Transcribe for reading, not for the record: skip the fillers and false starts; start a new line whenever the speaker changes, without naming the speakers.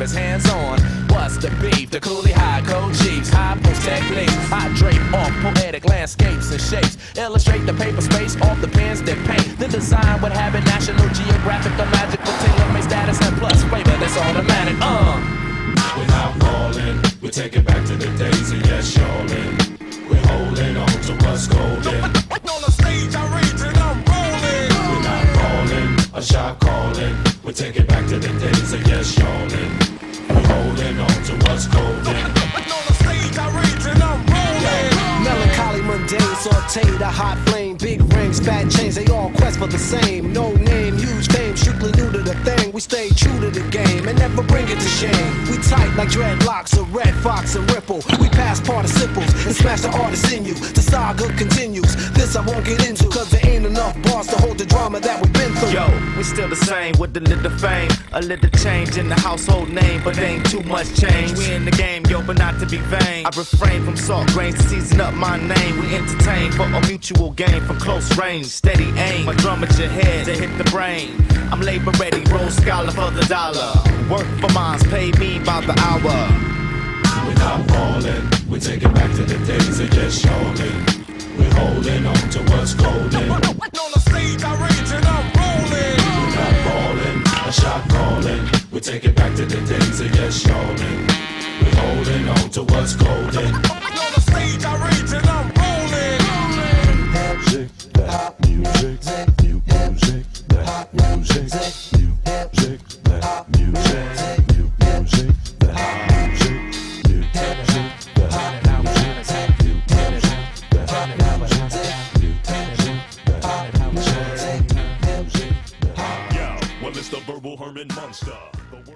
is hands-on. What's the beef? The coolie high code chiefs, high post techniques. I drape off poetic landscapes and shapes. Illustrate the paper space off the pens that paint. Then design what habit National Geographic, the magic with tailor-made status and plus flavor that's automatic.
We're not falling, we take it back to the days of yes, y'allin'. We're holding on to what's golden.
On the stage, I rage and I'm rolling.
We're not falling, a shot calling. We take it back to the days of yes, y'allin'. We're holding on to what's golden.
On the stage, I rage and I'm rolling.
Melancholy, mundane, sauteed, a hot flame. Big rings, fat chains, they all quest for the same. No name, huge fame, strictly new to the thing. We stay true to the game and never bring it to shame. We tight like dreadlocks, a red fox and ripple. We pass participles and smash the artist in you. The saga continues. This I won't get into, cause there ain't enough bars to hold the drama that we've been through.
Yo, we still the same with a little fame, a little change in the household name, but ain't too much change. We in the game, yo, but not to be vain. I refrain from salt grains to season up my name. We entertain for a mutual gain from close range, steady aim. My drum at your head to hit the brain. I'm labor ready, roll scholar for the dollar. Work for mines, pay me by the hour.
We're not falling, we take it back to the days of yes, y'allin'. We're holding on to what's golden.
On the stage, I rage and I'm rolling.
We're not falling, a shot calling. We take it back to the days of yes, y'allin'. We're holding on to what's golden.
On the stage, I rage and I'm rolling.
Music, that music, new music, that music, new music, that music, new music, that music, new music, that music, new music, that music, that music.
Yeah, well, it's the Verbal Herman Monster.